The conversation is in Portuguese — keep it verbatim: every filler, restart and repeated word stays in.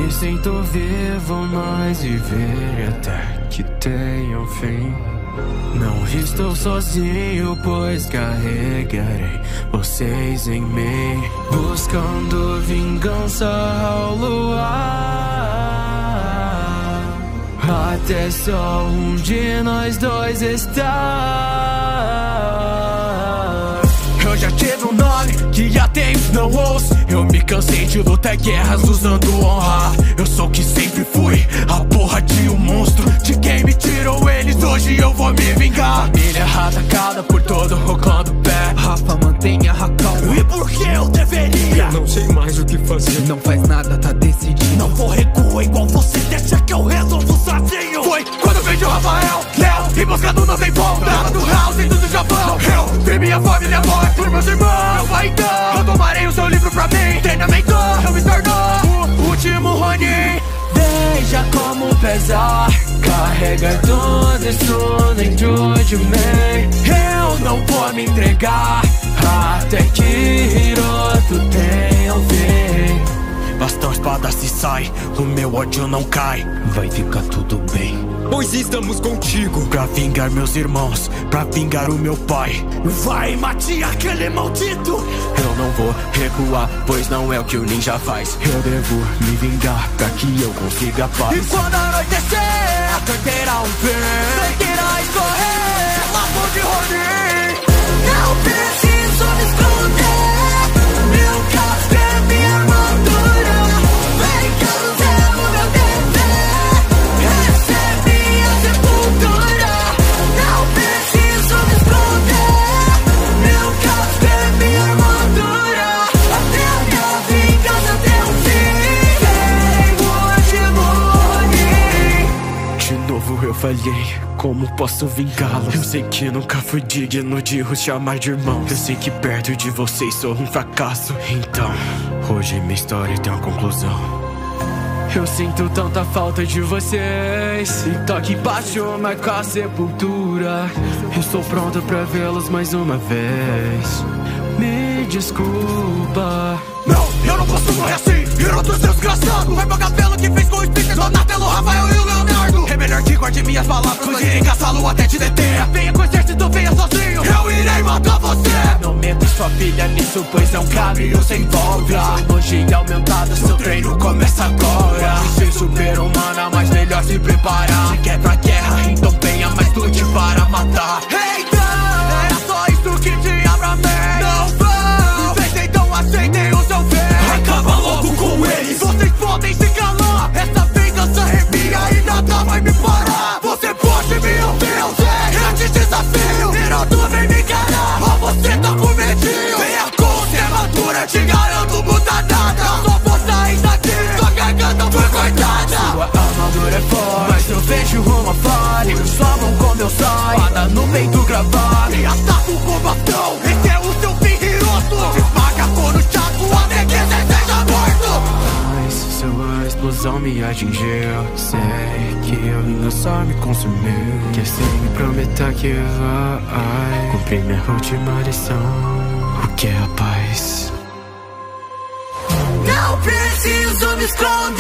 Me sinto vivo, mas viver até que tenha um fim. Não estou sozinho, pois carregarei vocês em mim, buscando vingança ao luar, até só um de nós dois estar. Eu já tive um nome que há tempos não ouço. Eu me cansei de lutar guerras usando honra. Eu sou o que sempre fui, a porra de um monstro. De quem me tirou eles, hoje eu vou me vingar. Família atacada por todo o clã do pé. Rafa, mantenha a calma. E por que eu deveria? Eu não sei mais o que fazer. Não faz nada, tá decidido. Não vou recuar igual você, deixa que eu resolvo sozinho. Foi quando vejo o Rafael, Léo, e buscando não tem volta. Tava do House, dentro do Japão. Eu vi minha família morta por meus irmãos. Eu vai então, eu tomarei o seu livro pra mim. Treinamento, eu me tornou o último Ronin. Veja como pesar, carregar tudo isso dentro de mim. Eu não vou me entregar até que Hiroto tenha um fim. Bastão, espada se sai, o meu ódio não cai. Vai ficar tudo bem, pois estamos contigo. Pra vingar meus irmãos, pra vingar o meu pai. Vai, mate aquele maldito. Eu não vou recuar, pois não é o que o ninja faz. Eu devo me vingar, pra que eu consiga paz. E quando anoitecer, a dor terá um fim. Sentirá escorrer, laço de Ronin. Não preciso me esconder, meu casco é minha armadura. Vem que eu zero meu dever, essa é minha sepultura. Não preciso me esconder, meu casco é minha armadura. Até a minha vingança tem um fim. Tem o último Ronin. De novo eu falhei, como posso vingá-lo? Eu sei que nunca fui digno de os chamar de irmão. Eu sei que perto de vocês sou um fracasso. Então, hoje minha história tem uma conclusão. Eu sinto tanta falta de vocês. Ittoki baixo, marca a sepultura. Estou pronto pra vê-los mais uma vez. Me desculpa. Não, eu não posso morrer assim. Hiroto, seu desgraçado. Vai pagar pelo que fez com o Speaker, Donatello, Rafael e o Leonardo. É melhor que guarde minhas palavras, pois irei caçá-lo até te deter. Venha com o exército, venha sozinho, eu irei matar você. Não meta sua filha nisso, pois é um caminho sem volta. Energia aumentada, seu treino começa agora. Sem super-humana, mas melhor se preparar. Se quer pra guerra, então venha, mas lute para matar. Eita, era só isso que tinha pra mim. Não vão, vocês então aceitem o seu fim. Acaba logo com eles, vocês podem se calar. Essa vingança é minha e nada vai me parar. Você pode me ouvir, eu sei, eu te desafio. Hiroto vem me encarar, ó você tá com medinho. Venha com semadura, te garanto muda nada. Eu só vou sair daqui, sua garganta foi cortada. Sua armadura é forte, mas eu vejo uma falha. Sua mão com meu sangue, espada no peito gravado. E ataco com bastão, esse é o seu fim, Hiroto. Esmaga por no chaco, até que você seja morto. Mas sua explosão me atingiu. Sei que a vingança me consumiu. Que assim me prometa que vai cumprir minha última lição. O que é a paz? Não preciso me esconder,